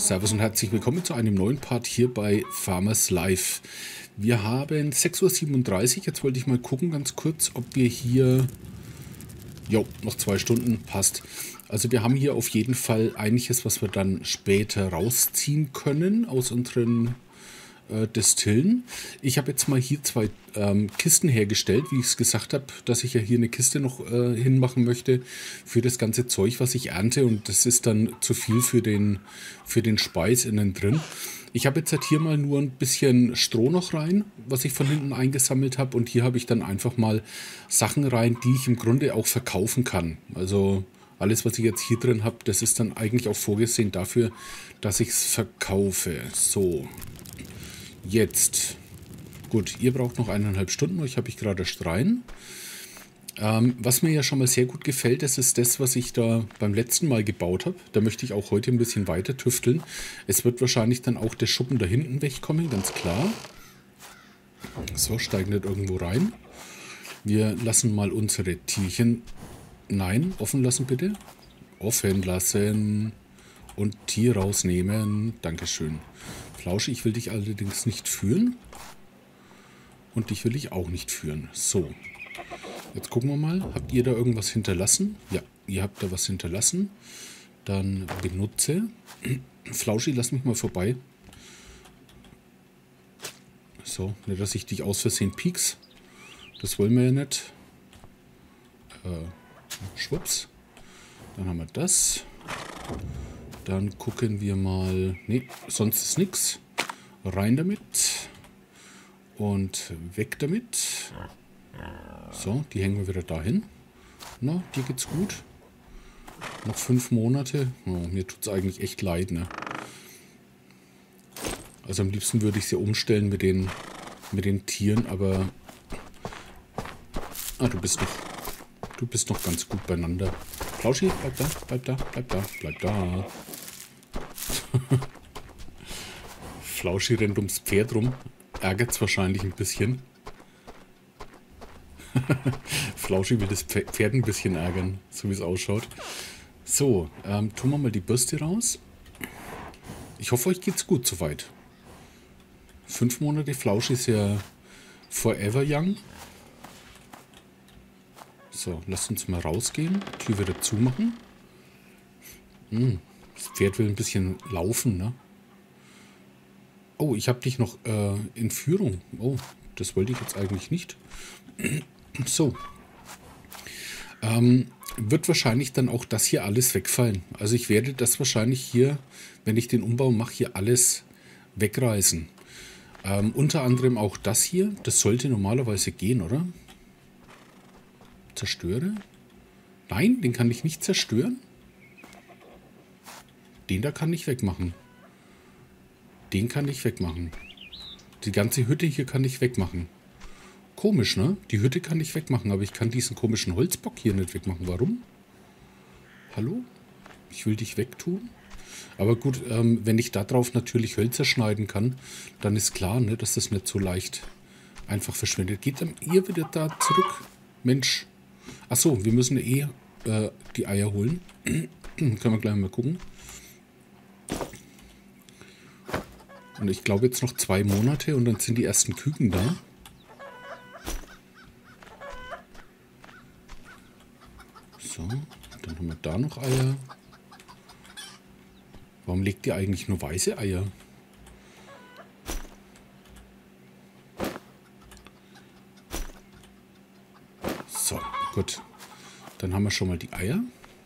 Servus und herzlich willkommen zu einem neuen Part hier bei Farmers Life. Wir haben 6:37 Uhr. Jetzt wollte ich mal gucken ganz kurz, ob wir hier... Jo, noch 2 Stunden, passt. Also wir haben hier auf jeden Fall einiges, was wir dann später rausziehen können aus unseren Destillen. Ich habe jetzt mal hier 2 Kisten hergestellt, wie ich es gesagt habe, dass ich ja hier eine Kiste noch hinmachen möchte für das ganze Zeug, was ich ernte, und das ist dann zu viel für den Speis innen drin. Ich habe jetzt halt hier mal nur ein bisschen Stroh noch rein, was ich von hinten eingesammelt habe, und hier habe ich dann einfach mal Sachen rein, die ich im Grunde auch verkaufen kann. Also alles, was ich jetzt hier drin habe, das ist dann eigentlich auch vorgesehen dafür, dass ich es verkaufe. So. Jetzt, gut, ihr braucht noch 1,5 Stunden, euch habe ich gerade erst rein. Was mir ja schon mal sehr gut gefällt, das ist das, was ich da beim letzten Mal gebaut habe. Da möchte ich auch heute ein bisschen weiter tüfteln. Es wird wahrscheinlich dann auch der Schuppen da hinten wegkommen, ganz klar. So, steigen nicht irgendwo rein. Wir lassen mal unsere Tierchen, nein, offen lassen bitte. Offen lassen und Tier rausnehmen. Dankeschön. Flauschi, ich will dich allerdings nicht führen. Und dich will ich auch nicht führen. So. Jetzt gucken wir mal. Habt ihr da irgendwas hinterlassen? Ja, ihr habt da was hinterlassen. Dann benutze. Flauschi, lass mich mal vorbei. So, nicht, dass ich dich aus Versehen pieks. Das wollen wir ja nicht. Schwupps. Dann haben wir das. Dann gucken wir mal. Ne, sonst ist nichts. Rein damit. Und weg damit. So, die hängen wir wieder dahin. Na, dir geht's gut. Noch 5 Monate. Oh, mir tut's eigentlich echt leid, ne? Also am liebsten würde ich sie umstellen mit den Tieren, aber... Ah, du bist noch ganz gut beieinander. Flauschi, bleib da, bleib da, bleib da, bleib da. Flauschi rennt ums Pferd rum. Ärgert's wahrscheinlich ein bisschen. Flauschi will das Pferd ein bisschen ärgern, so wie es ausschaut. So, tun wir mal die Bürste raus. Ich hoffe, euch geht's gut soweit. 5 Monate Flauschi ist ja forever young. So, lasst uns mal rausgehen. Tür wieder zumachen. Das Pferd will ein bisschen laufen, ne? Oh, ich habe dich noch in Führung. Oh, das wollte ich jetzt eigentlich nicht. So. Wird wahrscheinlich dann auch das hier alles wegfallen. Also ich werde das wahrscheinlich hier, wenn ich den Umbau mache, hier alles wegreißen. Unter anderem auch das hier. Das sollte normalerweise gehen, oder? Zerstöre? Nein, den kann ich nicht zerstören. Den da kann ich wegmachen. Den kann ich wegmachen. Die ganze Hütte hier kann ich wegmachen. Komisch, ne? Die Hütte kann ich wegmachen, aber ich kann diesen komischen Holzbock hier nicht wegmachen. Warum? Hallo? Ich will dich wegtun. Aber gut, wenn ich da drauf natürlich Hölzer schneiden kann, dann ist klar, ne, dass das nicht so leicht einfach verschwindet. Geht dann ihr wieder da zurück? Mensch. Achso, wir müssen die Eier holen. Können wir gleich mal gucken. Und ich glaube jetzt noch 2 Monate und dann sind die ersten Küken da. So, dann haben wir da noch Eier. Warum legt ihr eigentlich nur weiße Eier? So, gut. Dann haben wir schon mal die Eier.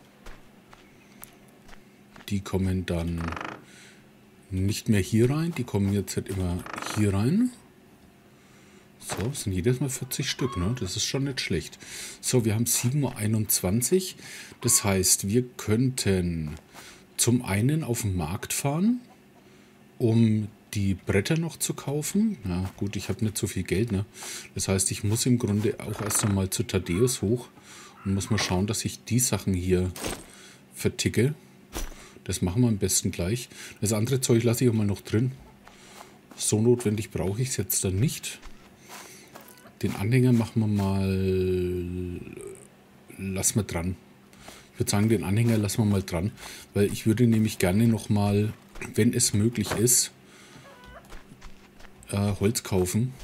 Die kommen dann nicht mehr hier rein. Die kommen jetzt halt immer hier rein. So, das sind jedes Mal 40 Stück, ne? Das ist schon nicht schlecht. So, wir haben 7:21 Uhr. Das heißt, wir könnten zum einen auf den Markt fahren, um die Bretter noch zu kaufen. Ja, gut, ich habe nicht so viel Geld, ne? Das heißt, ich muss im Grunde auch erst einmal zu Thaddeus hoch und muss mal schauen, dass ich die Sachen hier verticke. Das machen wir am besten gleich. Das andere Zeug lasse ich auch mal noch drin. So notwendig brauche ich es jetzt dann nicht. Den Anhänger machen wir mal... Lassen wir dran. Ich würde sagen, den Anhänger lassen wir mal dran. Weil ich würde nämlich gerne nochmal wenn es möglich ist, Holz kaufen.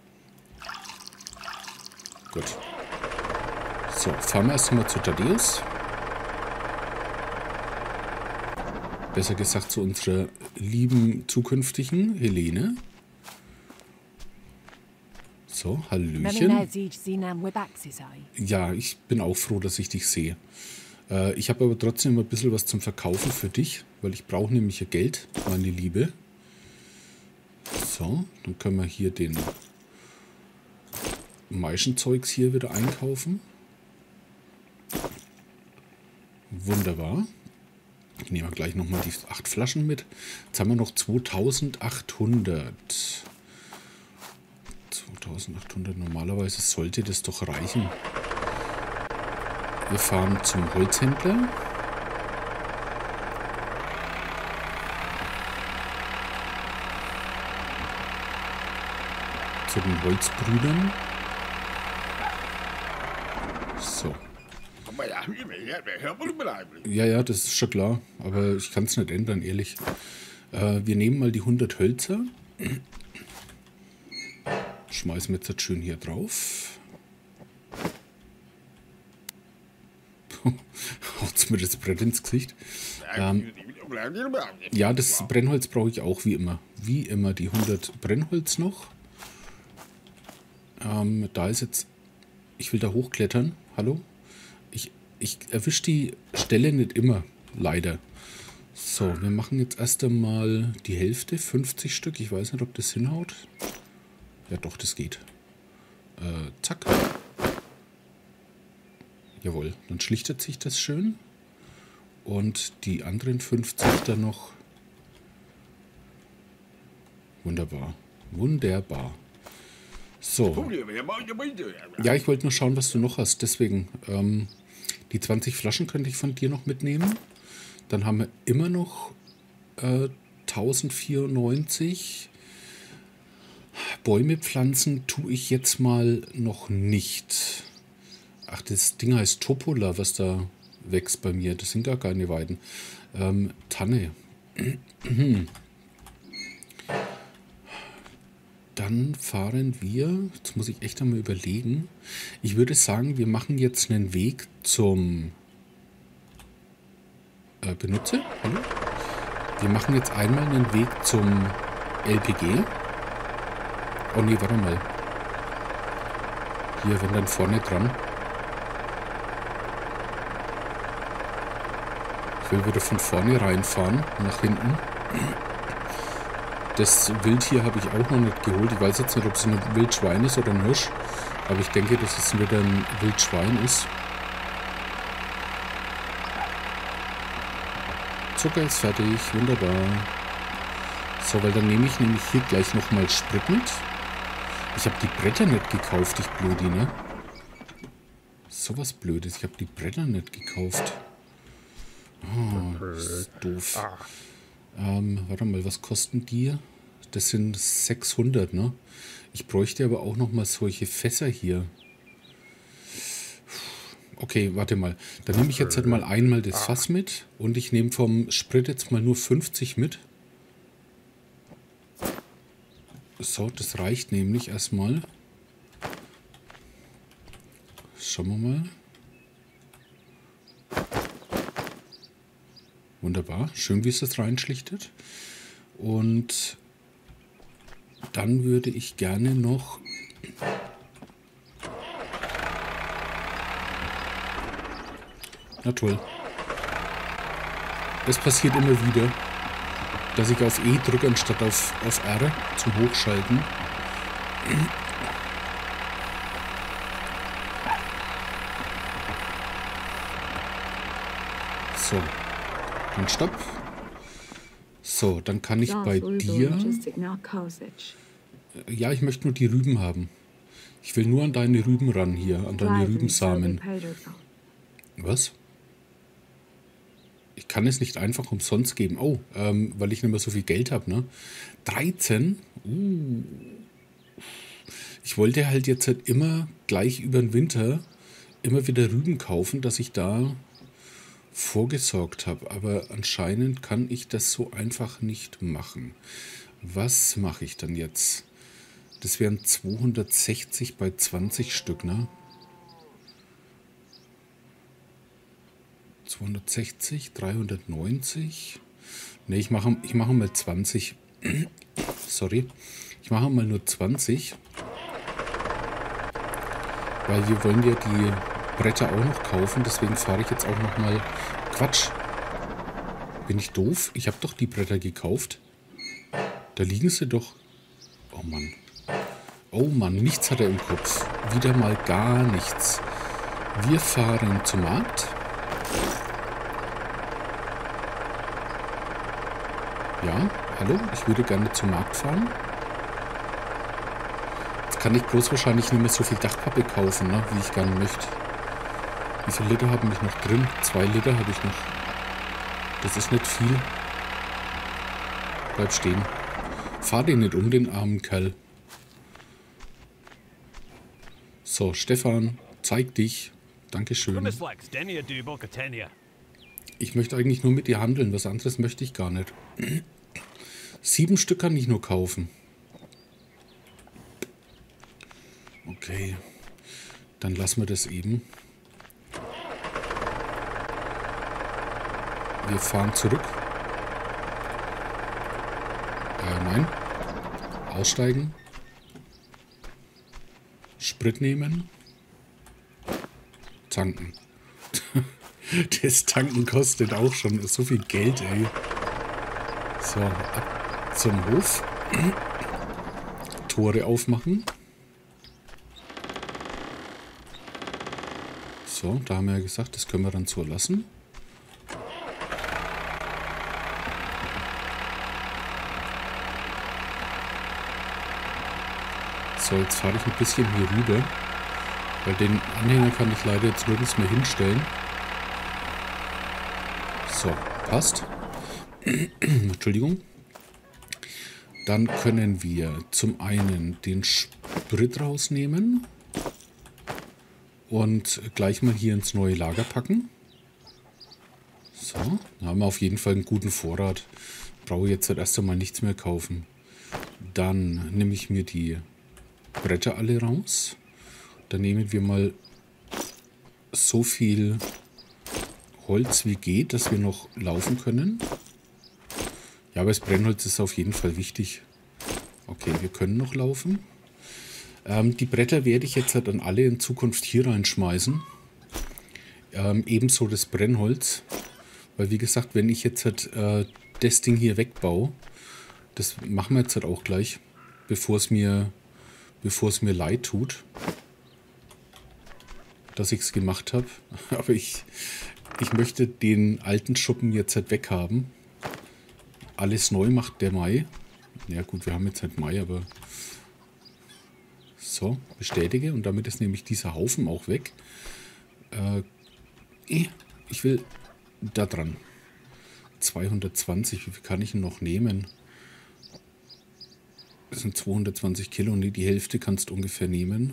Gut. So, fahren wir erst mal zu Thaddeus. Besser gesagt zu unserer lieben zukünftigen Helene. So, Hallöchen. Ja, ich bin auch froh, dass ich dich sehe. Ich habe aber trotzdem ein bisschen was zum Verkaufen für dich, weil ich brauche nämlich Geld, meine Liebe. So, dann können wir hier den Maischenzeugs hier wieder einkaufen. Wunderbar. Ich nehme gleich nochmal die 8 Flaschen mit. Jetzt haben wir noch 2800. 2800, normalerweise sollte das doch reichen. Wir fahren zum Holzhändler. Zu den Holzbrüdern. So. Ja, das ist schon klar, aber ich kann es nicht ändern, ehrlich. Wir nehmen mal die 100 Hölzer. Schmeißen wir jetzt schön hier drauf. Haut's mir das Brett ins Gesicht. Ja, das Brennholz brauche ich auch wie immer. Wie immer die 100 Brennholz noch. Da ist jetzt... Ich will da hochklettern. Hallo? Ich erwische die Stelle nicht immer, leider. So, wir machen jetzt erst einmal die Hälfte, 50 Stück. Ich weiß nicht, ob das hinhaut. Ja doch, das geht. Zack. Jawohl, dann schlichtet sich das schön. Und die anderen 50 dann noch. Wunderbar. Wunderbar. So. Ja, ich wollte nur schauen, was du noch hast. Deswegen, die 20 Flaschen könnte ich von dir noch mitnehmen. Dann haben wir immer noch 1094. Bäume pflanzen tue ich jetzt mal noch nicht. Ach, das Ding heißt Topola, was da wächst bei mir. Das sind gar keine Weiden. Tanne. Dann fahren wir, jetzt muss ich echt einmal überlegen. Ich würde sagen, wir machen jetzt einen Weg zum Benutzer. Hallo? Wir machen jetzt einmal einen Weg zum LPG. Oh nee, warte mal. Hier, wenn dann vorne dran. Ich will wieder von vorne reinfahren, nach hinten. Das Wildtier habe ich auch noch nicht geholt. Ich weiß jetzt nicht, ob es ein Wildschwein ist oder ein Hirsch. Aber ich denke, dass es wieder ein Wildschwein ist. Zucker ist fertig, wunderbar. So, weil dann nehme ich nämlich hier gleich nochmal Sprit mit. Ich habe die Bretter nicht gekauft, ich Blödi, ne? Sowas Blödes, ich habe die Bretter nicht gekauft. Oh, das ist doof. Warte mal, was kosten die? Das sind 600, ne? Ich bräuchte aber auch noch mal solche Fässer hier. Okay, warte mal. Dann nehme ich jetzt halt mal einmal das Fass mit und ich nehme vom Sprit jetzt mal nur 50 mit. So, das reicht nämlich erstmal. Schauen wir mal. Wunderbar, schön wie es das reinschlichtet. Und dann würde ich gerne noch na toll. Das passiert immer wieder, dass ich auf E drücke anstatt auf R zum Hochschalten. So. Dann stopp. So, dann kann ich bei dir... Ja, ich möchte nur die Rüben haben. Ich will nur an deine Rüben ran hier, an deine Rübensamen. Was? Ich kann es nicht einfach umsonst geben. Oh, weil ich nicht mehr so viel Geld habe, ne? 13? Ich wollte halt jetzt halt immer gleich über den Winter immer wieder Rüben kaufen, dass ich da vorgesorgt habe. Aber anscheinend kann ich das so einfach nicht machen. Was mache ich dann jetzt? Das wären 260 bei 20 Stück, ne? 260, 390. Ne, ich mache mal 20. Sorry. Ich mache mal nur 20. Weil wir wollen ja die Bretter auch noch kaufen. Deswegen fahre ich jetzt auch noch mal... Quatsch. Bin ich doof? Ich habe doch die Bretter gekauft. Da liegen sie doch. Oh Mann. Oh Mann, nichts hat er im Kopf. Wieder mal gar nichts. Wir fahren zum Markt. Ja, hallo, ich würde gerne zum Markt fahren. Jetzt kann ich bloß wahrscheinlich nicht mehr so viel Dachpappe kaufen, ne, wie ich gerne möchte. Wie viele Liter haben mich noch drin? 2 Liter habe ich noch. Das ist nicht viel. Bleib stehen. Fahr den nicht um, den armen Kerl. So, Stefan, zeig dich. Dankeschön. Ich möchte eigentlich nur mit dir handeln, was anderes möchte ich gar nicht. 7 Stück kann ich nur kaufen. Okay, dann lassen wir das eben. Wir fahren zurück. Nein. Aussteigen. Sprit nehmen. Tanken. Das Tanken kostet auch schon so viel Geld, ey. So, ab zum Hof. Tore aufmachen. So, da haben wir ja gesagt, das können wir dann so lassen. So, jetzt fahre ich ein bisschen hier rüber. Weil den Anhänger kann ich leider jetzt nirgends mehr hinstellen. So, passt. Entschuldigung. Dann können wir zum einen den Sprit rausnehmen und gleich mal hier ins neue Lager packen. So, da haben wir auf jeden Fall einen guten Vorrat. Brauche jetzt erst einmal nichts mehr kaufen. Dann nehme ich mir die Bretter alle raus. Dann nehmen wir mal so viel Holz wie geht, dass wir noch laufen können. Ja, aber das Brennholz ist auf jeden Fall wichtig. Okay, wir können noch laufen. Die Bretter werde ich jetzt halt dann alle in Zukunft hier reinschmeißen. Ebenso das Brennholz. Weil wie gesagt, wenn ich jetzt halt das Ding hier wegbaue, das machen wir jetzt halt auch gleich, bevor es mir leid tut, dass ich es gemacht habe. Aber ich möchte den alten Schuppen jetzt halt weghaben. Alles neu macht der Mai. Ja gut, wir haben jetzt halt Mai, aber... So, bestätige. Und damit ist nämlich dieser Haufen auch weg. Ich will da dran. 220, wie viel kann ich denn noch nehmen? Das sind 220 Kilo. Nee, die Hälfte kannst du ungefähr nehmen.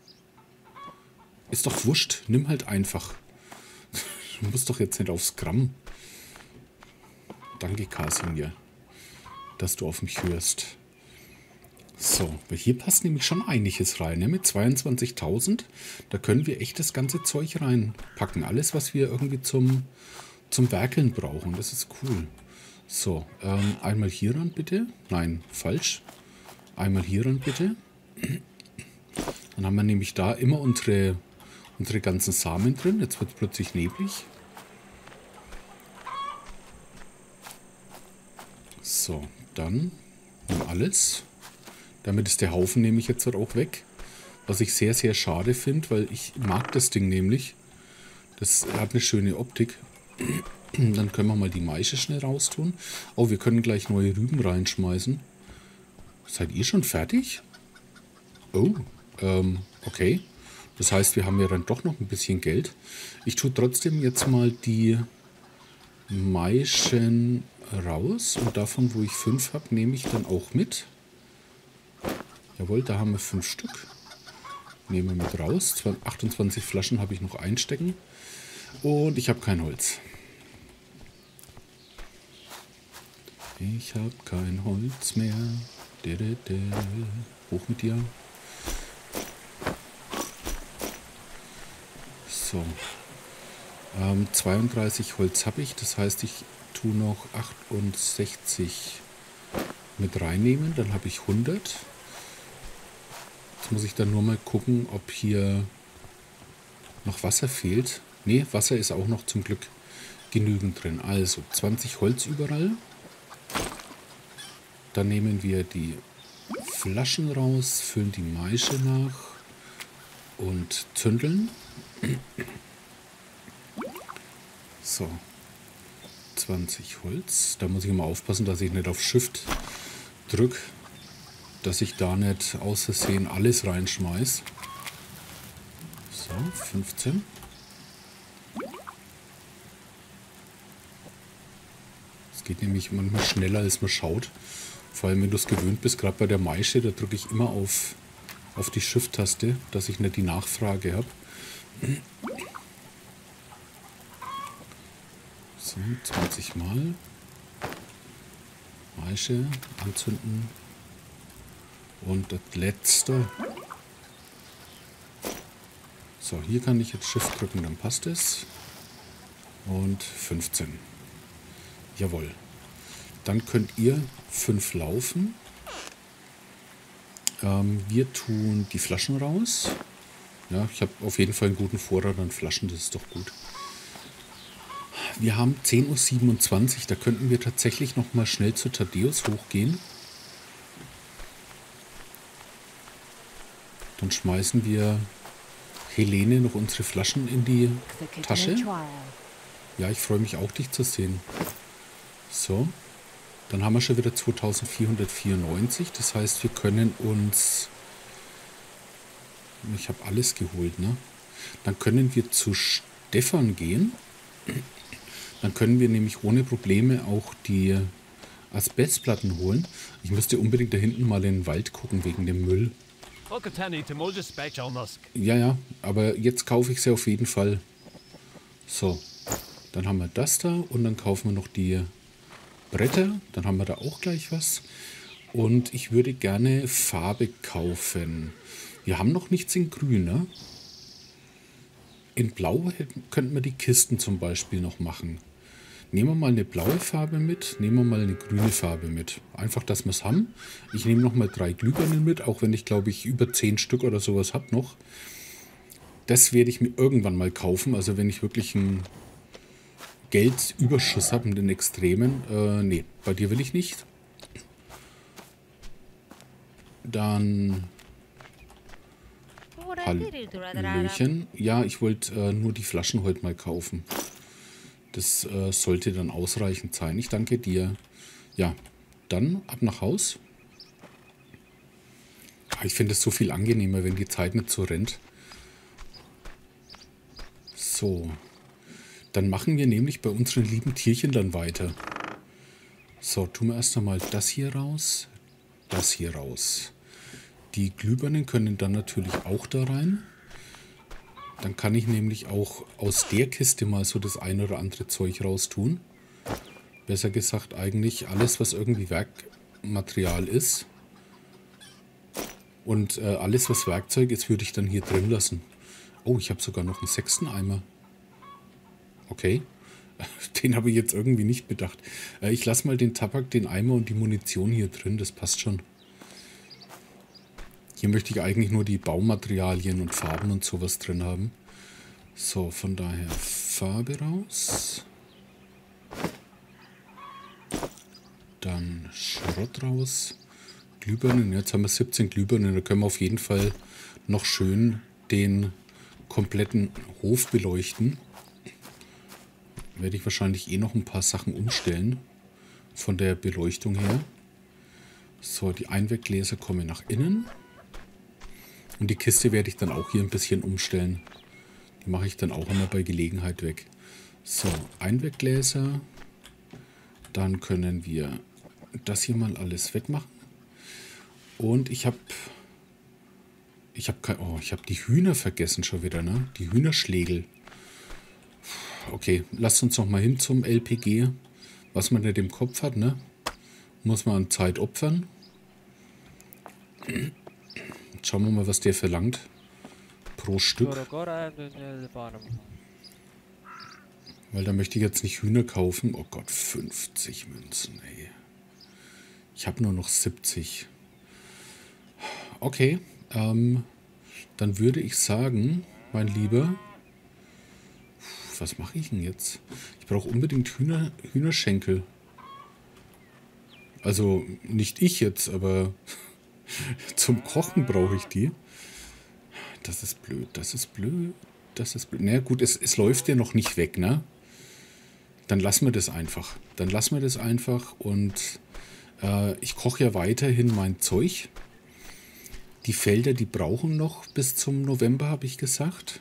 Ist doch wurscht. Nimm halt einfach. Du musst doch jetzt nicht aufs Gramm. Danke, Kasimir, dass du auf mich hörst. So, hier passt nämlich schon einiges rein. Ne? Mit 22.000, da können wir echt das ganze Zeug reinpacken. Alles, was wir irgendwie zum Werkeln brauchen. Das ist cool. So, einmal hier ran, bitte. Nein, falsch. Einmal hier ran, bitte. Dann haben wir nämlich da immer unsere ganzen Samen drin. Jetzt wird es plötzlich neblig. So, dann nimm alles. Damit ist der Haufen nämlich jetzt halt auch weg. Was ich sehr, sehr schade finde, weil ich mag das Ding nämlich. Das hat eine schöne Optik. Dann können wir mal die Maische schnell raustun. Oh, wir können gleich neue Rüben reinschmeißen. Seid ihr schon fertig? Oh, okay. Das heißt, wir haben ja dann doch noch ein bisschen Geld. Ich tue trotzdem jetzt mal die Maischen raus. Und davon, wo ich 5 habe, nehme ich dann auch mit. Jawohl, da haben wir 5 Stück. Nehmen wir mit raus. 28 Flaschen habe ich noch einstecken. Und ich habe kein Holz. Ich habe kein Holz mehr. Hoch mit dir. So. 32 Holz habe ich. Das heißt, ich tue noch 68 mit reinnehmen. Dann habe ich 100. Jetzt muss ich dann nur mal gucken, ob hier noch Wasser fehlt. Ne, Wasser ist auch noch zum Glück genügend drin. Also 20 Holz überall. Dann nehmen wir die Flaschen raus, füllen die Maische nach und zündeln. So, 20 Holz. Da muss ich immer aufpassen, dass ich nicht auf Shift drücke, dass ich da nicht aus Versehen alles reinschmeiß. So, 15. Es geht nämlich manchmal schneller, als man schaut. Vor allem, wenn du es gewöhnt bist, gerade bei der Maische, da drücke ich immer auf die Shift-Taste, dass ich nicht die Nachfrage habe. So, 20 Mal. Maische anzünden. Und das letzte. So, hier kann ich jetzt Shift drücken, dann passt es. Und 15. Jawohl. Dann könnt ihr 5 laufen. Wir tun die Flaschen raus. Ja, ich habe auf jeden Fall einen guten Vorrat an Flaschen, das ist doch gut. Wir haben 10:27 Uhr, da könnten wir tatsächlich noch mal schnell zu Thaddeus hochgehen. Dann schmeißen wir Helene noch unsere Flaschen in die Tasche. Ja, ich freue mich auch, dich zu sehen. So, dann haben wir schon wieder 2494. Das heißt, wir können uns... Ich habe alles geholt, ne? Dann können wir zu Stefan gehen. Dann können wir nämlich ohne Probleme auch die Asbestplatten holen. Ich müsste unbedingt da hinten mal in den Wald gucken wegen dem Müll. Ja, ja, aber jetzt kaufe ich sie auf jeden Fall. So, dann haben wir das da und dann kaufen wir noch die Bretter. Dann haben wir da auch gleich was. Und ich würde gerne Farbe kaufen. Wir haben noch nichts in Grün, ne? In Blau könnten wir die Kisten zum Beispiel noch machen. Nehmen wir mal eine blaue Farbe mit, nehmen wir mal eine grüne Farbe mit. Einfach, dass wir es haben. Ich nehme noch mal 3 Glühbirnen mit, auch wenn ich, glaube ich, über 10 Stück oder sowas habe noch. Das werde ich mir irgendwann mal kaufen. Also wenn ich wirklich einen Geldüberschuss habe, in den Extremen. Nee, bei dir will ich nicht. Dann... Hallöchen. Ja, ich wollte nur die Flaschen heute mal kaufen. Das sollte dann ausreichend sein. Ich danke dir. Ja, dann ab nach Haus. Ich finde es so viel angenehmer, wenn die Zeit nicht so rennt. So. Dann machen wir nämlich bei unseren lieben Tierchen dann weiter. So, tun wir erst einmal das hier raus. Das hier raus. Die Glühbirnen können dann natürlich auch da rein. Dann kann ich nämlich auch aus der Kiste mal so das ein oder andere Zeug raus tun. Besser gesagt eigentlich alles, was irgendwie Werkmaterial ist. Und alles, was Werkzeug ist, würde ich dann hier drin lassen. Oh, ich habe sogar noch einen 6. Eimer. Okay, den habe ich jetzt irgendwie nicht bedacht. Ich lasse mal den Tabak, den Eimer und die Munition hier drin, das passt schon. Hier möchte ich eigentlich nur die Baumaterialien und Farben und sowas drin haben. So, von daher Farbe raus. Dann Schrott raus. Glühbirnen, jetzt haben wir 17 Glühbirnen. Da können wir auf jeden Fall noch schön den kompletten Hof beleuchten. Werde ich wahrscheinlich eh noch ein paar Sachen umstellen. Von der Beleuchtung her. So, die Einweggläser kommen nach innen. Und die Kiste werde ich dann auch hier ein bisschen umstellen. Die mache ich dann auch immer bei Gelegenheit weg. So, Einweggläser. Dann können wir das hier mal alles wegmachen. Und ich habe die Hühner vergessen schon wieder, ne? Die Hühnerschlägel. Okay, lasst uns noch mal hin zum LPG. Was man nicht im Kopf hat, ne? Muss man an Zeit opfern. Schauen wir mal, was der verlangt. Pro Stück. Weil da möchte ich jetzt nicht Hühner kaufen. Oh Gott, 50 Münzen, ey. Ich habe nur noch 70. Okay, dann würde ich sagen, mein Lieber, was mache ich denn jetzt? Ich brauche unbedingt Hühnerschenkel. Also nicht ich jetzt, aber zum Kochen brauche ich die. Das ist blöd, das ist blöd, das ist blöd. Na gut, es läuft ja noch nicht weg, ne? Dann lassen wir das einfach. Dann lassen wir das einfach und ich koche ja weiterhin mein Zeug. Die Felder, die brauchen noch bis zum November, habe ich gesagt.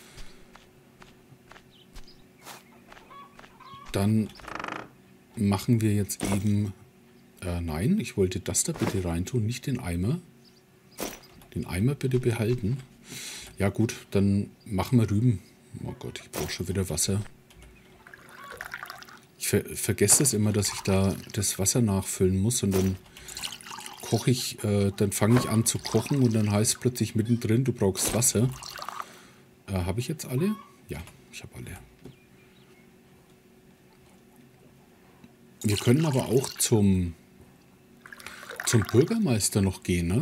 Dann machen wir jetzt eben... nein, ich wollte das da bitte reintun, nicht den Eimer. Den Eimer bitte behalten. Ja gut, dann machen wir Rüben. Oh Gott, ich brauche schon wieder Wasser. Ich vergesse es immer, dass ich da das Wasser nachfüllen muss und dann koche ich, dann fange ich an zu kochen und dann heißt es plötzlich mittendrin, du brauchst Wasser. Habe ich jetzt alle? Ja, ich habe alle. Wir können aber auch zum Bürgermeister noch gehen, ne?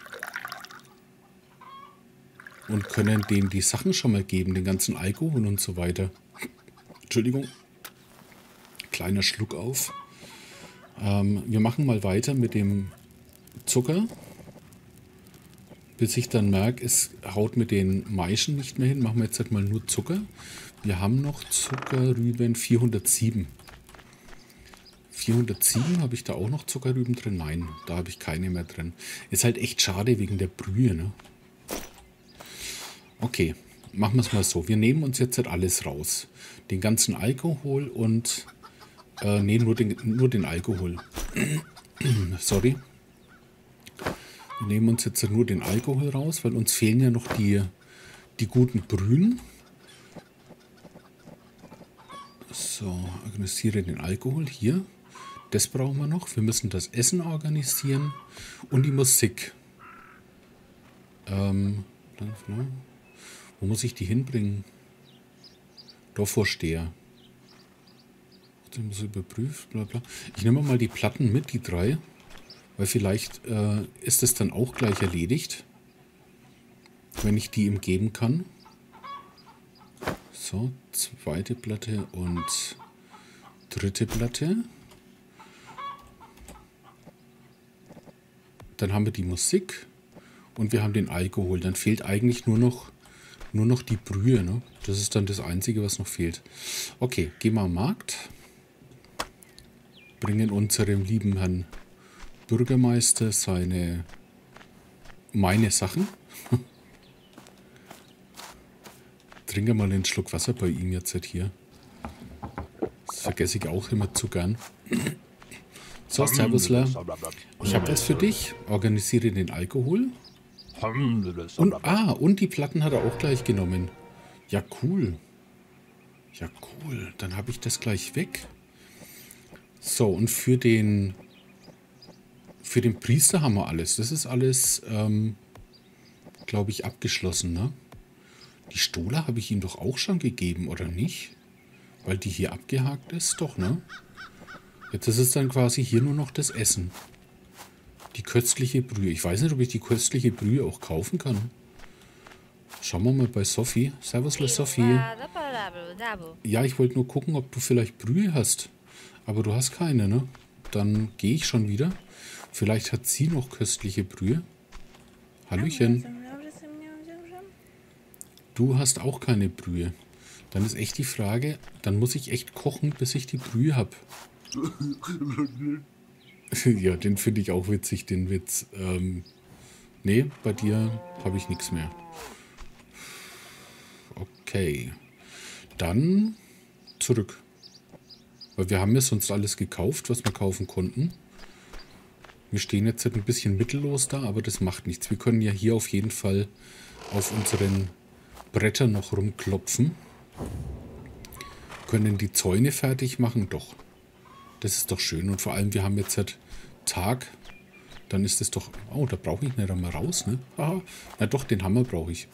Und können dem die Sachen schon mal geben, den ganzen Alkohol und so weiter. Entschuldigung. Kleiner Schluck auf. Wir machen mal weiter mit dem Zucker. Bis ich dann merke, es haut mit den Maischen nicht mehr hin. Machen wir jetzt halt mal nur Zucker. Wir haben noch Zuckerrüben 407. 407, habe ich da auch noch Zuckerrüben drin? Nein, da habe ich keine mehr drin. Ist halt echt schade wegen der Brühe, ne? Okay, machen wir es mal so. Wir nehmen uns jetzt halt alles raus. Den ganzen Alkohol und... nee, nur den Alkohol. Sorry. Wir nehmen uns jetzt nur den Alkohol raus, weil uns fehlen ja noch die guten Brühen. So, organisiere den Alkohol hier. Das brauchen wir noch. Wir müssen das Essen organisieren und die Musik. Wo muss ich die hinbringen? Dorfvorsteher. Das muss überprüft, bla bla. Ich nehme mal die Platten mit, die 3. Weil vielleicht ist es dann auch gleich erledigt. Wenn ich die ihm geben kann. So, 2. Platte und 3. Platte. Dann haben wir die Musik und wir haben den Alkohol. Dann fehlt eigentlich nur noch die Brühe, ne? Das ist dann das Einzige, was noch fehlt. Okay, gehen wir am Markt. Bringen unserem lieben Herrn Bürgermeister meine Sachen. Trinke mal einen Schluck Wasser bei ihm jetzt halt hier. Das vergesse ich auch immer zu gern. So, Servusler. Ich habe was für dich. Organisiere den Alkohol. Und die Platten hat er auch gleich genommen. Ja, cool. Ja, cool. Dann habe ich das gleich weg. So, und für den Priester haben wir alles. Das ist alles, glaube ich, abgeschlossen, ne? Die Stola habe ich ihm doch auch schon gegeben, oder nicht? Weil die hier abgehakt ist, doch, ne? Jetzt ist es dann quasi hier nur noch das Essen. Die köstliche Brühe. Ich weiß nicht, ob ich die köstliche Brühe auch kaufen kann. Schauen wir mal bei Sophie. Servus, Sophie. Ja, ich wollte nur gucken, ob du vielleicht Brühe hast. Aber du hast keine, ne? Dann gehe ich schon wieder. Vielleicht hat sie noch köstliche Brühe. Hallöchen. Du hast auch keine Brühe. Dann ist echt die Frage, dann muss ich echt kochen, bis ich die Brühe habe. Ja, den finde ich auch witzig, den Witz. Nee, bei dir habe ich nichts mehr. Okay. Dann zurück. Weil wir haben ja sonst alles gekauft, was wir kaufen konnten. Wir stehen jetzt ein bisschen mittellos da, aber das macht nichts. Wir können ja hier auf jeden Fall auf unseren Brettern noch rumklopfen. Können die Zäune fertig machen? Doch. Das ist doch schön. Und vor allem, wir haben jetzt halt Tag, dann ist es doch... Oh, da brauche ich nicht einmal raus, ne? Haha. Na doch, den Hammer brauche ich.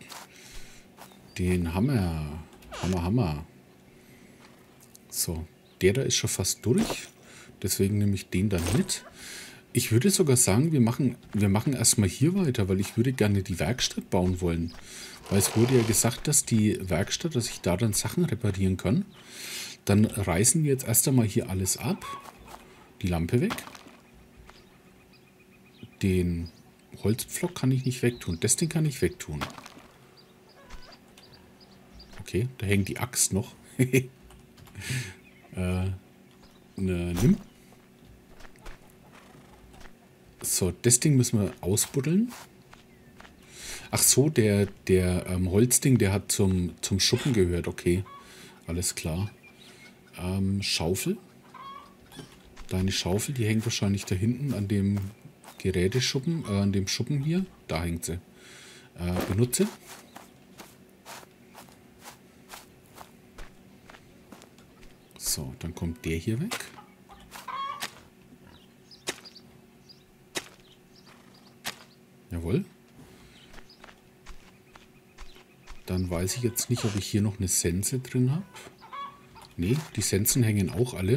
Den Hammer. Hammer. So, der da ist schon fast durch. Deswegen nehme ich den dann mit. Ich würde sogar sagen, wir machen erstmal hier weiter, weil ich würde gerne die Werkstatt bauen wollen. Weil es wurde ja gesagt, dass die Werkstatt, dass ich da dann Sachen reparieren kann. Dann reißen wir jetzt erst einmal hier alles ab. Die Lampe weg. Den Holzpflock kann ich nicht wegtun. Das Ding kann ich wegtun. Okay, da hängt die Axt noch. Nimm. So, das Ding müssen wir ausbuddeln. Ach so, der Holzding, der hat zum Schuppen gehört. Okay, alles klar. Schaufel. Deine Schaufel, die hängt wahrscheinlich da hinten an dem Geräteschuppen, an dem Schuppen hier. Da hängt sie. Benutze. So, dann kommt der hier weg. Jawohl. Dann weiß ich jetzt nicht, ob ich hier noch eine Sense drin habe. Ne, die Sensen hängen auch alle.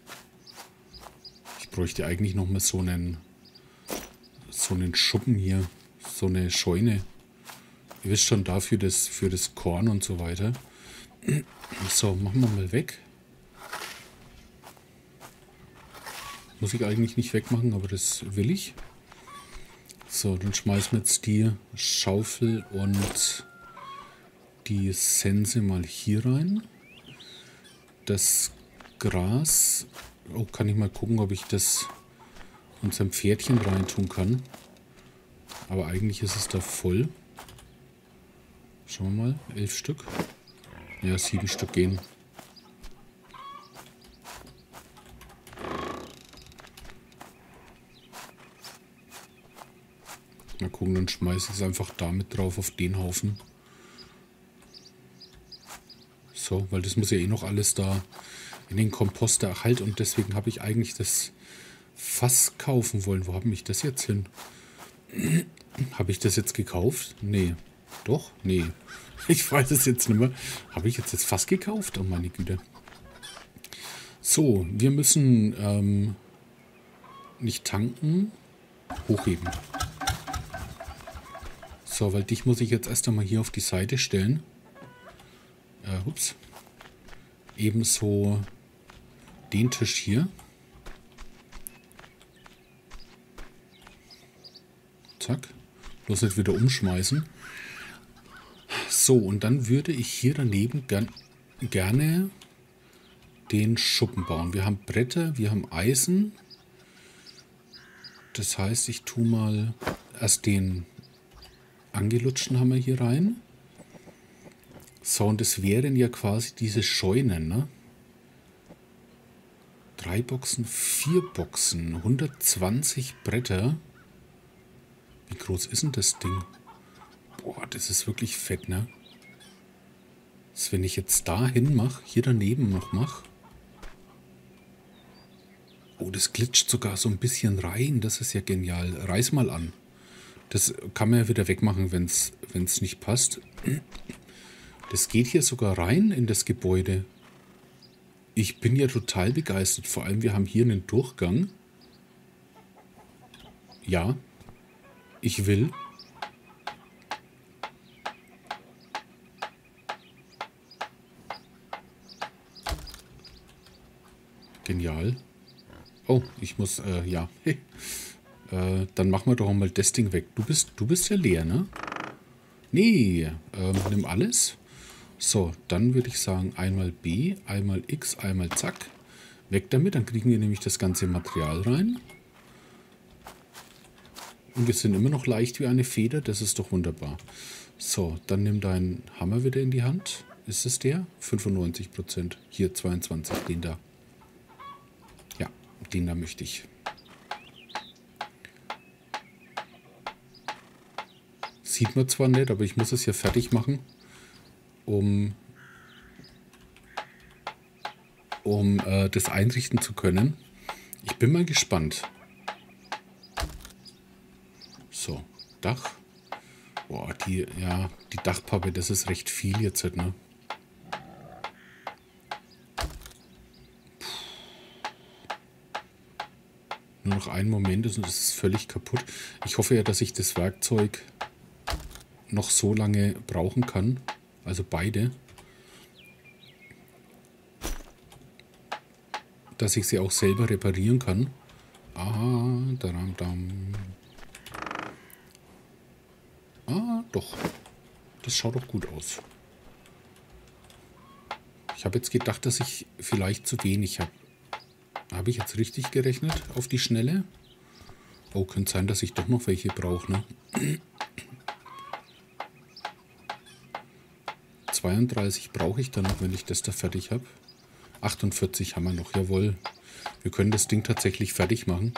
Ich bräuchte eigentlich noch mal so einen Schuppen hier. So eine Scheune. Ihr wisst schon, dafür für das Korn und so weiter. So, machen wir mal weg. Muss ich eigentlich nicht wegmachen, aber das will ich. So, dann schmeißen wir jetzt die Schaufel und die Sense mal hier rein. Das Gras. Oh, kann ich mal gucken, ob ich das unserem Pferdchen reintun kann. Aber eigentlich ist es da voll. Schauen wir mal. 11 Stück. Ja, 7 Stück gehen. Mal gucken, dann schmeiße ich es einfach damit drauf auf den Haufen. So, weil das muss ja eh noch alles da in den Komposter halt und deswegen habe ich eigentlich das Fass kaufen wollen. Wo habe ich das jetzt hin? Habe ich das jetzt gekauft? Nee. Doch? Nee. Ich weiß es jetzt nicht mehr. Habe ich jetzt das Fass gekauft? Oh meine Güte. So, wir müssen nicht tanken, hochheben. So, weil dich muss ich jetzt erst einmal hier auf die Seite stellen. Ups. Ebenso den Tisch hier. Zack. Bloß nicht wieder umschmeißen. So, und dann würde ich hier daneben gerne den Schuppen bauen. Wir haben Bretter, wir haben Eisen. Das heißt, ich tue mal erst den angelutschten Hammer hier rein. So, und das wären ja quasi diese Scheunen, ne? 3 Boxen, 4 Boxen, 120 Bretter. Wie groß ist denn das Ding? Boah, das ist wirklich fett, ne? Das, wenn ich jetzt da hin mache, hier daneben noch mache. Oh, das glitscht sogar so ein bisschen rein. Das ist ja genial. Reiß mal an. Das kann man ja wieder wegmachen, wenn es nicht passt. Das geht hier sogar rein in das Gebäude. Ich bin ja total begeistert. Vor allem, wir haben hier einen Durchgang. Ja, ich will. Genial. Oh, ich muss, ja. Dann machen wir doch mal das Ding weg. Du bist ja leer, ne? Nee, nimm alles. So, dann würde ich sagen, einmal B, einmal X, einmal zack. Weg damit, dann kriegen wir nämlich das ganze Material rein. Und wir sind immer noch leicht wie eine Feder, das ist doch wunderbar. So, dann nimm deinen Hammer wieder in die Hand. Ist es der? 95%. Hier 22, den da. Ja, den da möchte ich. Sieht man zwar nicht, aber ich muss es ja fertig machen, um das einrichten zu können. Ich bin mal gespannt. Dach. Boah, die Dachpappe, das ist recht viel jetzt, ne? Nur noch einen Moment und es ist völlig kaputt. Ich hoffe ja, dass ich das Werkzeug noch so lange brauchen kann. Also beide. Dass ich sie auch selber reparieren kann. Ah, doch. Das schaut doch gut aus. Ich habe jetzt gedacht, dass ich vielleicht zu wenig habe. Habe ich jetzt richtig gerechnet auf die Schnelle? Oh, könnte sein, dass ich doch noch welche brauche, ne? 32 brauche ich dann noch, wenn ich das da fertig habe. 48 haben wir noch, jawohl. Wir können das Ding tatsächlich fertig machen.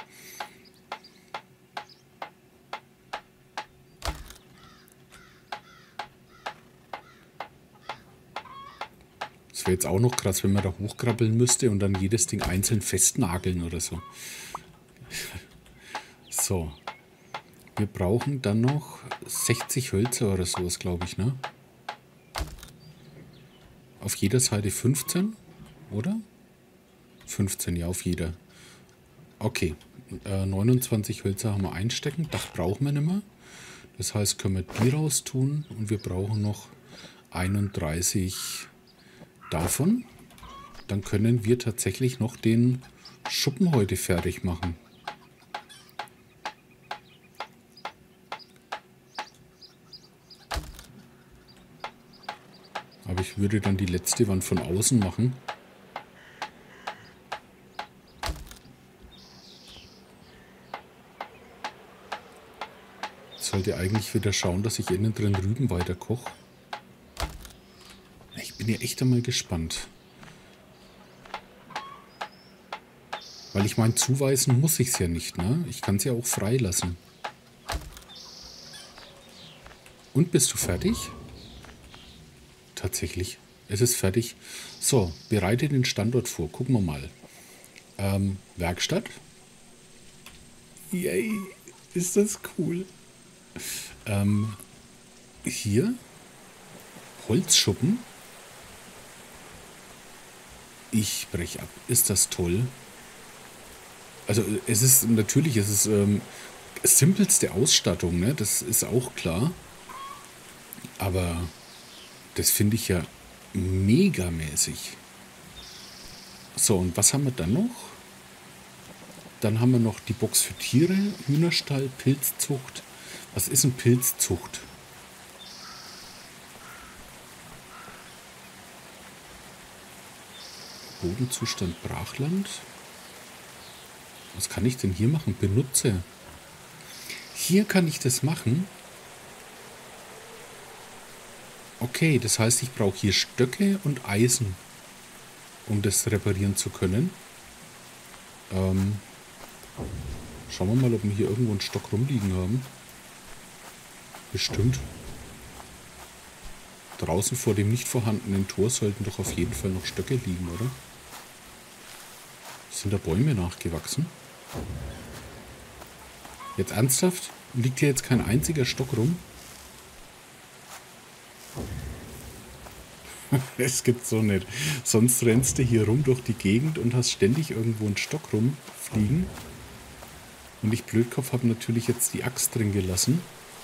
Das wäre jetzt auch noch krass, wenn man da hochkrabbeln müsste und dann jedes Ding einzeln festnageln oder so. So. Wir brauchen dann noch 60 Hölzer oder sowas, glaube ich, ne? Auf jeder Seite 15, oder? 15, ja, auf jeder. Okay, 29 Hölzer haben wir einstecken. Dach brauchen wir nicht mehr. Das heißt, können wir die raus tun und wir brauchen noch 31 davon. Dann können wir tatsächlich noch den Schuppen heute fertig machen. Aber ich würde dann die letzte Wand von außen machen. Ich sollte eigentlich wieder schauen, dass ich innen drin Rüben weiter koche. Ich bin ja echt einmal gespannt. Weil ich meine, zuweisen muss ich es ja nicht, ne? Ich kann es ja auch freilassen. Und bist du fertig? Tatsächlich. Es ist fertig. So, bereite den Standort vor. Gucken wir mal. Werkstatt. Yay, ist das cool. Hier. Holzschuppen. Ich breche ab. Ist das toll. Also es ist natürlich, es ist simpelste Ausstattung, ne? Das ist auch klar. Aber das finde ich ja megamäßig. So, und was haben wir dann noch? Dann haben wir noch die Box für Tiere, Hühnerstall, Pilzzucht. Was ist ein Pilzzucht? Bodenzustand Brachland. Was kann ich denn hier machen? Benutze. Hier kann ich das machen. Okay, das heißt, ich brauche hier Stöcke und Eisen, um das reparieren zu können. Schauen wir mal, ob wir hier irgendwo einen Stock rumliegen haben. Bestimmt. Draußen vor dem nicht vorhandenen Tor sollten doch auf jeden Fall noch Stöcke liegen, oder? Sind da Bäume nachgewachsen? Jetzt ernsthaft? Liegt hier jetzt kein einziger Stock rum? Es gibt's so nicht. Sonst rennst du hier rum durch die Gegend und hast ständig irgendwo einen Stock rumfliegen. Und ich Blödkopf habe natürlich jetzt die Axt drin gelassen.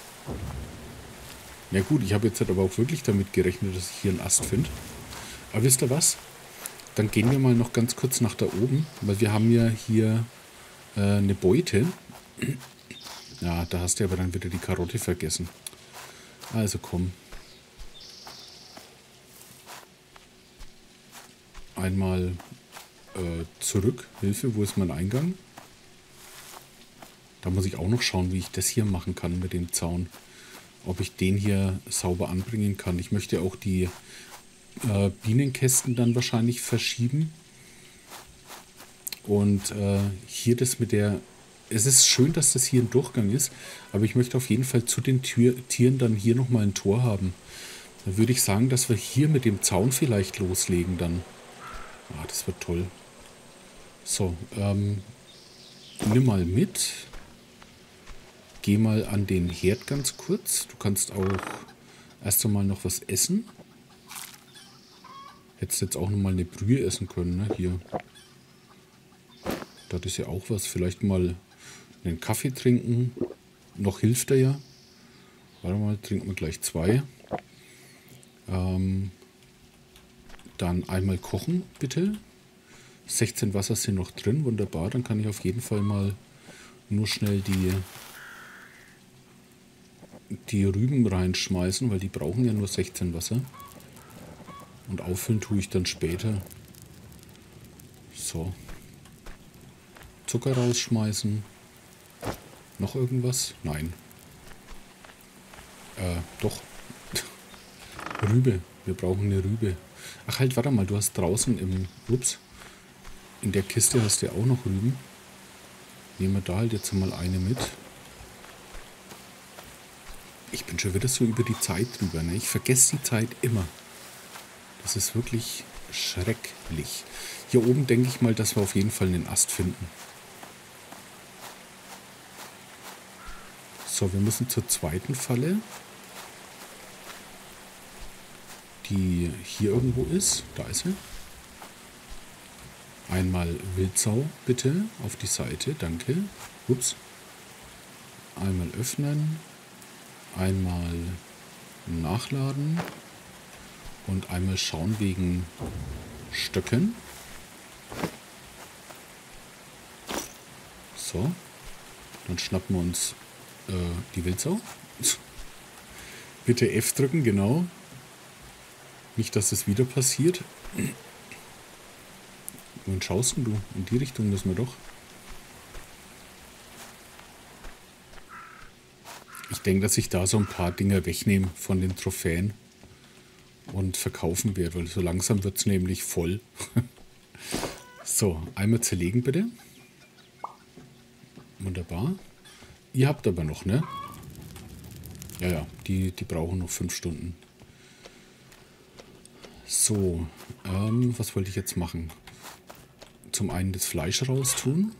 Ja gut, ich habe jetzt halt aber auch wirklich damit gerechnet, dass ich hier einen Ast finde. Aber wisst ihr was? Dann gehen wir mal noch ganz kurz nach da oben, weil wir haben ja hier eine Beute. Ja, da hast du aber dann wieder die Karotte vergessen. Also komm. Einmal zurück. Hilfe, wo ist mein Eingang? Da muss ich auch noch schauen, wie ich das hier machen kann mit dem Zaun. Ob ich den hier sauber anbringen kann. Ich möchte auch die Bienenkästen dann wahrscheinlich verschieben. Und hier das mit der... Es ist schön, dass das hier ein Durchgang ist, aber ich möchte auf jeden Fall zu den Tieren dann hier nochmal ein Tor haben. Da würde ich sagen, dass wir hier mit dem Zaun vielleicht loslegen dann. Ah, das wird toll. So, nimm mal mit. Ich gehe mal an den Herd ganz kurz. Du kannst auch erst einmal noch was essen. Hättest jetzt auch noch mal eine Brühe essen können, ne? Hier. Das ist ja auch was. Vielleicht mal einen Kaffee trinken. Noch hilft er ja. Warte mal, trinken wir gleich 2. Dann einmal kochen, bitte. 16 Wasser sind noch drin, wunderbar. Dann kann ich auf jeden Fall mal nur schnell die Rüben reinschmeißen, weil die brauchen ja nur 16 Wasser. Und auffüllen tue ich dann später. So. Zucker rausschmeißen. Noch irgendwas? Nein. Doch. Rübe. Wir brauchen eine Rübe. Ach halt, warte mal, du hast draußen in der Kiste hast du ja auch noch Rüben. Nehmen wir da halt jetzt mal eine mit. Ich bin schon wieder so über die Zeit drüber, ne? Ich vergesse die Zeit immer. Das ist wirklich schrecklich. Hier oben denke ich mal, dass wir auf jeden Fall einen Ast finden. So, wir müssen zur zweiten Falle, die hier irgendwo ist. Da ist sie. Einmal Wildsau, bitte, auf die Seite, danke. Ups. Einmal öffnen. Einmal nachladen. Und einmal schauen wegen Stöcken. So. Dann schnappen wir uns die Wildsau. Bitte F drücken, genau. Nicht, dass das wieder passiert. Wohin schaust denn du? In die Richtung müssen wir doch. Ich denke, dass ich da so ein paar Dinger wegnehme von den Trophäen und verkaufen werde, weil so langsam wird es nämlich voll. So, einmal zerlegen bitte. Wunderbar. Ihr habt aber noch, ne? Ja, die brauchen noch 5 Stunden. So, was wollte ich jetzt machen? Zum einen das Fleisch raustun.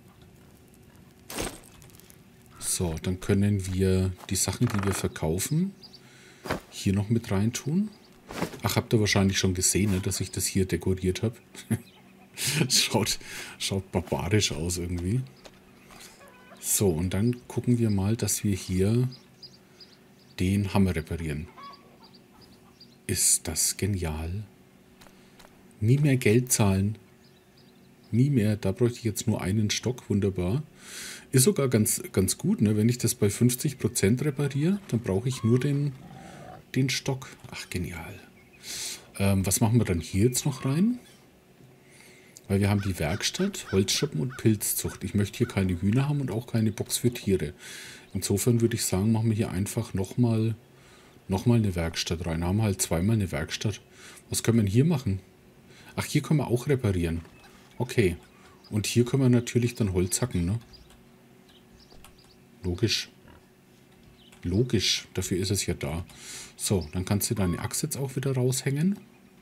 So, dann können wir die Sachen, die wir verkaufen, hier noch mit rein tun. Ach, habt ihr wahrscheinlich schon gesehen, ne, dass ich das hier dekoriert habe. Schaut barbarisch aus irgendwie. So, und dann gucken wir mal, dass wir hier den Hammer reparieren. Ist das genial. Nie mehr Geld zahlen. Nie mehr. Da bräuchte ich jetzt nur einen Stock. Wunderbar. Ist sogar ganz gut, ne? Wenn ich das bei 50% repariere, dann brauche ich nur den Stock. Ach, genial. Was machen wir dann hier jetzt noch rein? Weil wir haben die Werkstatt, Holzschuppen und Pilzzucht. Ich möchte hier keine Hühner haben und auch keine Box für Tiere. Insofern würde ich sagen, machen wir hier einfach nochmal eine Werkstatt rein. Haben halt zweimal eine Werkstatt. Was können wir denn hier machen? Ach, hier können wir auch reparieren. Okay. Und hier können wir natürlich dann Holz hacken, ne? Logisch. Logisch. Dafür ist es ja da. So, dann kannst du deine Axt jetzt auch wieder raushängen.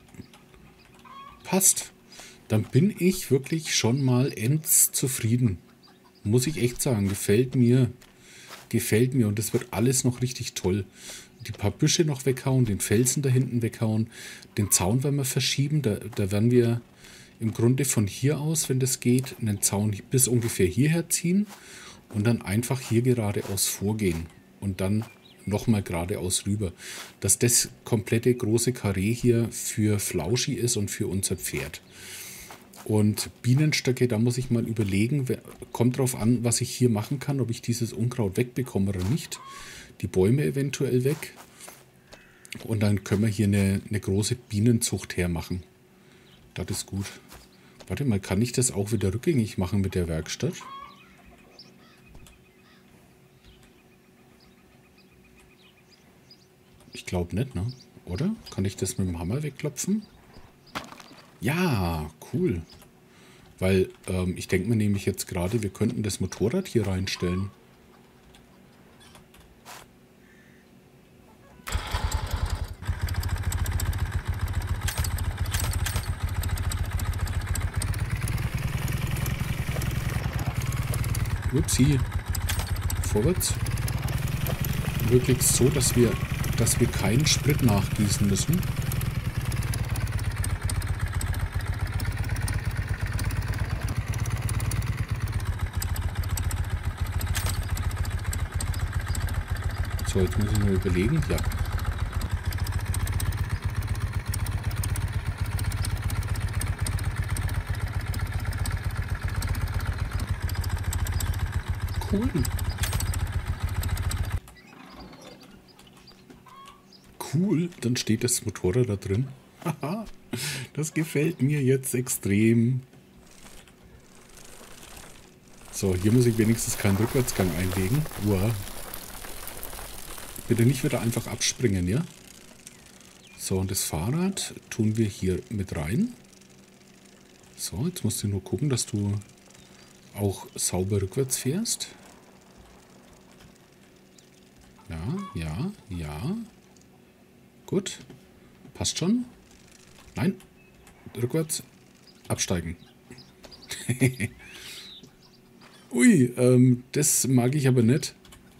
Passt. Dann bin ich wirklich schon mal zufrieden. Muss ich echt sagen. Gefällt mir. Gefällt mir. Und das wird alles noch richtig toll. Die paar Büsche noch weghauen, den Felsen da hinten weghauen, den Zaun werden wir verschieben. Da werden wir im Grunde von hier aus, wenn das geht, einen Zaun bis ungefähr hierher ziehen und dann einfach hier geradeaus vorgehen und dann nochmal geradeaus rüber. Dass das komplette große Karree hier für Flauschi ist und für unser Pferd. Und Bienenstöcke, da muss ich mal überlegen, kommt drauf an, was ich hier machen kann, ob ich dieses Unkraut wegbekomme oder nicht. Die Bäume eventuell weg. Und dann können wir hier eine große Bienenzucht hermachen. Das ist gut. Warte mal, kann ich das auch wieder rückgängig machen mit der Werkstatt? Ich glaube nicht, ne? Oder? Kann ich das mit dem Hammer wegklopfen? Ja, cool. Weil ich denke mir nämlich jetzt gerade, wir könnten das Motorrad hier reinstellen. Upsi. Vorwärts. wirklich so, dass wir keinen Sprit nachgießen müssen. So, jetzt muss ich nur überlegen. Ja. Cool. Cool, dann steht das Motorrad da drin. Haha, das gefällt mir jetzt extrem. So, hier muss ich wenigstens keinen Rückwärtsgang einlegen. Uah. Bitte nicht wieder einfach abspringen, ja? So, und das Fahrrad tun wir hier mit rein. So, jetzt musst du nur gucken, dass du auch sauber rückwärts fährst. Ja, ja, ja. Gut. Passt schon. Nein. Rückwärts. Absteigen. Ui, das mag ich aber nicht.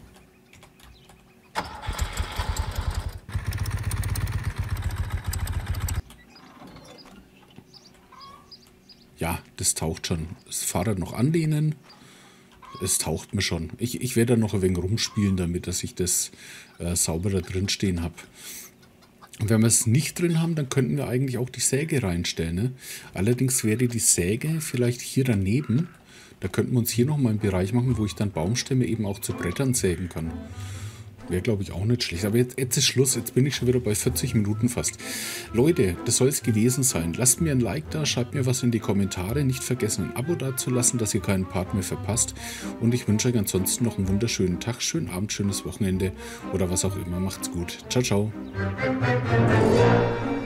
Ja, das taucht schon. Das Fahrrad noch anlehnen. Es taucht mir schon. Ich werde da noch ein wenig rumspielen, damit dass ich das sauber da drin stehen habe. Und wenn wir es nicht drin haben, dann könnten wir eigentlich auch die Säge reinstellen. Ne? Allerdings wäre die Säge vielleicht hier daneben. Da könnten wir uns hier nochmal einen Bereich machen, wo ich dann Baumstämme eben auch zu Brettern sägen kann. Wäre, glaube ich, auch nicht schlecht. Aber jetzt ist Schluss. Jetzt bin ich schon wieder bei 40 Minuten fast. Leute, das soll es gewesen sein. Lasst mir ein Like da, schreibt mir was in die Kommentare. Nicht vergessen, ein Abo dazulassen, dass ihr keinen Part mehr verpasst. Und ich wünsche euch ansonsten noch einen wunderschönen Tag, schönen Abend, schönes Wochenende oder was auch immer. Macht's gut. Ciao, ciao.